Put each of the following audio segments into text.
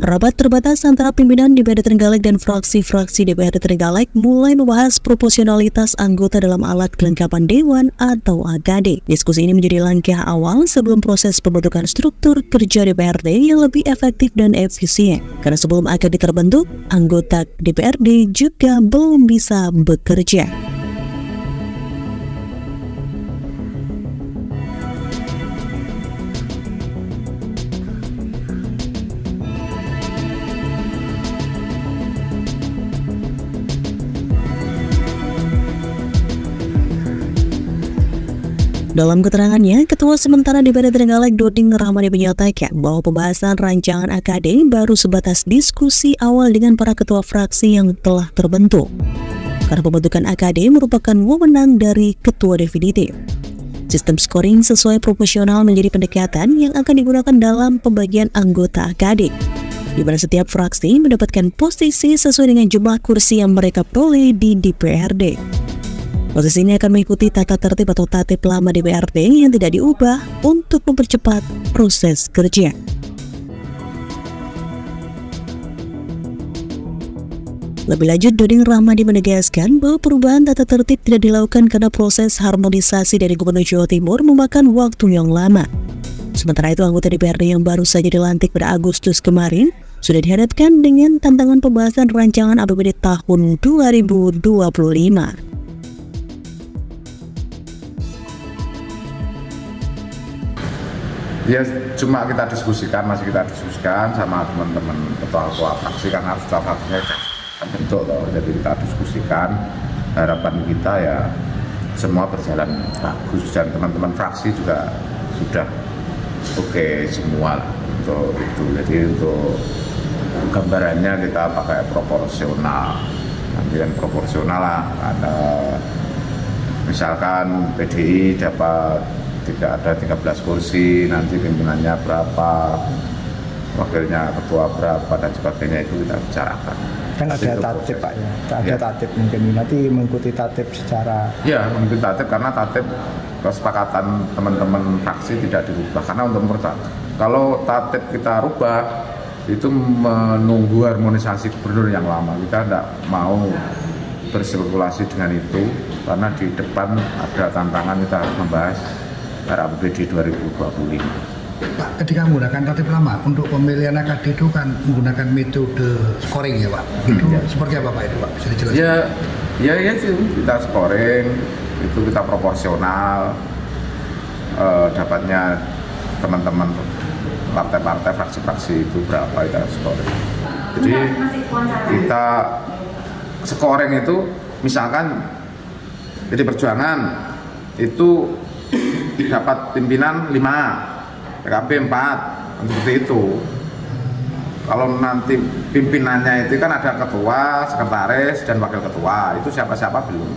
Rapat terbatas antara pimpinan DPRD Trenggalek dan fraksi-fraksi DPRD Trenggalek mulai membahas proporsionalitas anggota dalam alat kelengkapan Dewan atau AKD. Diskusi ini menjadi langkah awal sebelum proses pembentukan struktur kerja DPRD yang lebih efektif dan efisien. Karena sebelum AKD terbentuk, anggota DPRD juga belum bisa bekerja. Dalam keterangannya, Ketua Sementara DPRD Trenggalek Doding Rahmadi menyatakan bahwa pembahasan rancangan AKD baru sebatas diskusi awal dengan para ketua fraksi yang telah terbentuk. Karena pembentukan AKD merupakan wewenang dari ketua definitif. Sistem scoring sesuai proporsional menjadi pendekatan yang akan digunakan dalam pembagian anggota AKD, di mana setiap fraksi mendapatkan posisi sesuai dengan jumlah kursi yang mereka peroleh di DPRD. Proses ini akan mengikuti tata tertib atau tatip lama DPRD yang tidak diubah untuk mempercepat proses kerja. Lebih lanjut, Doding Rahmadi menegaskan bahwa perubahan tata tertib tidak dilakukan karena proses harmonisasi dari Gubernur Jawa Timur memakan waktu yang lama. Sementara itu, anggota DPRD yang baru saja dilantik pada Agustus kemarin sudah dihadapkan dengan tantangan pembahasan rancangan APBD tahun 2025. Ya, cuma kita diskusikan, masih kita diskusikan sama teman-teman ketua fraksi, karena ketua fraksinya bentuk loh. Jadi kita diskusikan, harapan kita ya semua berjalan bagus dan teman-teman fraksi juga sudah oke semua lah untuk itu. Jadi untuk gambarannya kita pakai proporsional, nanti kan proporsional lah. Ada misalkan PDI dapat ada 13 kursi, nanti pimpinannya berapa, wakilnya ketua berapa dan sebagainya, itu kita bicarakan. Kan ada tatip Pak ya, ada tatip mungkin nanti mengikuti tatip secara. Ya, mengikuti tatip karena tatip kesepakatan teman-teman fraksi tidak dirubah. Karena untuk kalau tatip kita rubah itu menunggu harmonisasi gubernur yang lama. Kita tidak mau berspekulasi dengan itu karena di depan ada tantangan, kita harus membahas APBD 2025. Pak, ketika menggunakan tatip lama untuk pemilihan AKD itu kan menggunakan metode scoring ya Pak? Itu seperti apa Pak itu Pak? Bisa dijelaskan? Ya sih, kita scoring, itu kita proporsional, dapatnya teman-teman partai-partai, fraksi-fraksi itu berapa kita scoring. Jadi kita scoring itu misalkan jadi Perjuangan itu dapat pimpinan 5, PKB 4, seperti itu. Kalau nanti pimpinannya itu kan ada ketua, sekretaris, dan wakil ketua, itu siapa-siapa belum.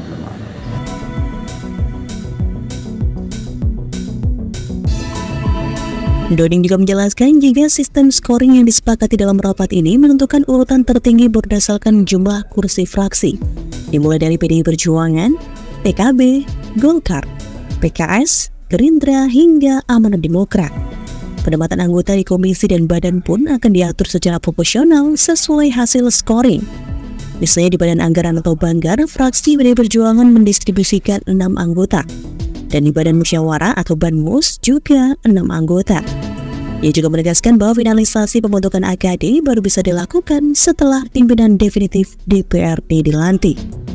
Doding juga menjelaskan jika sistem scoring yang disepakati dalam rapat ini menentukan urutan tertinggi berdasarkan jumlah kursi fraksi, dimulai dari PDI Perjuangan, PKB, Golkar, PKS, Gerindra hingga Amanat Demokrat. Penempatan anggota di komisi dan badan pun akan diatur secara proporsional sesuai hasil scoring. Misalnya di Badan Anggaran atau Banggar, fraksi PDI Perjuangan mendistribusikan 6 anggota, dan di Badan Musyawarah atau Banmus juga 6 anggota. Ia juga menegaskan bahwa finalisasi pembentukan AKD baru bisa dilakukan setelah pimpinan definitif DPRD dilantik.